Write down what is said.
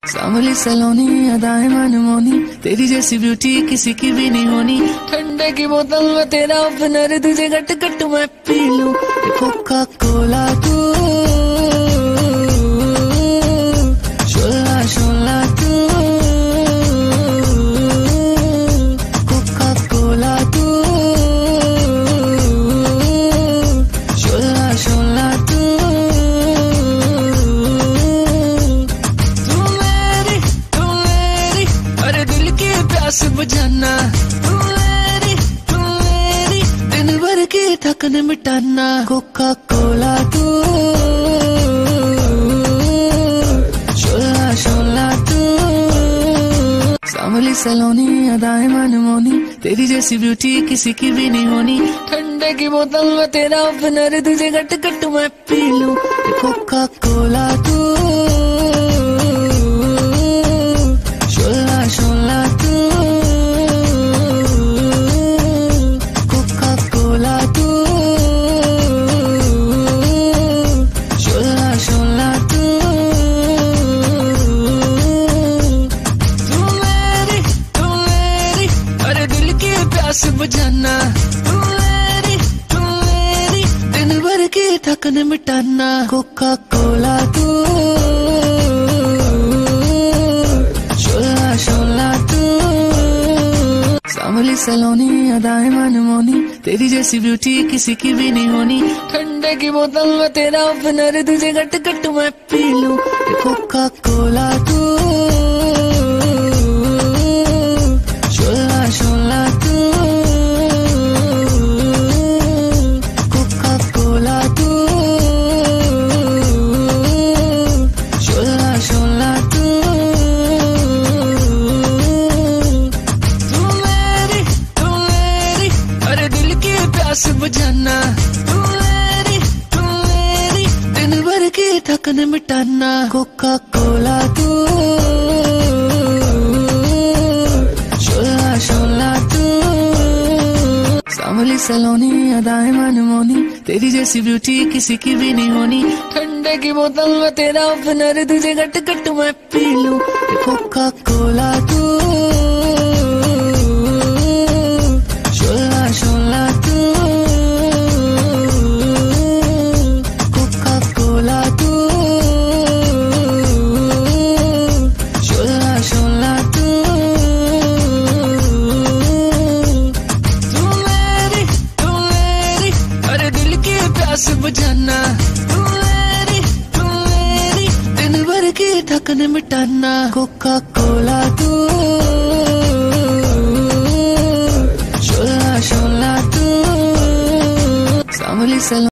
सांवली सलोनी अदाएं मनमोनी, तेरी जैसी ब्यूटी किसी की भी नहीं होनी। ठंडे की बोतल में तेरा ओपनर, तुझे गट गट मैं पी लूं। कोका कोला तू, शोला शोला तू, कोका कोला तू, शोला शोला तू। प्यास बुझाना, तू मेरी दिन भर की थकन मिटाना। कोका कोला तू, शोला शोला तू। सांवली सलोनी अदाएं मनमोनी, तेरी जैसी ब्यूटी किसी की भी नहीं होनी। ठंडे की बोतल में तेरा ओपनर, तुझे गट गट मैं पी लूं। कोका कोला तू, शोला शोला तू, कोका कोला तू, शोला शोला तू। तू मेरी अरे दिल की प्यास बुझाना, तू मेरी दिन भर की थकन मिटाना। कोका कोला तू, शोला तू। सांवली सलोनी अदाएं मनमोनी, तेरी जैसी ब्यूटी किसी की भी नहीं होनी। ठंडे की बोतल में तेरा ओपनर, तुझे गट गट मैं पी लूं। कोका कोला तू, शोला शोला तू, कोका कोला तू, शोला शोला तू। प्यास बुझाना, तू मेरी दिन भर की थकन मिटाना। कोका कोला तू, शोला शोला तू। सांवली सलोनी अदाएं मनमोनी, तेरी जैसी ब्यूटी किसी की भी नहीं होनी। ठंडे की बोतल में तेरा ओपनर, तुझे गट गट मैं पी लूं। कोका कोला तू, शोला शोला तू, कोका कोला तू, शोला शोला तू। तू मेरी अरे दिल की प्यास बुझाना, तू मेरी दिन भर की थकन मिटाना। कोका कोला तू, शोला शोला तू। सांवली सलोनी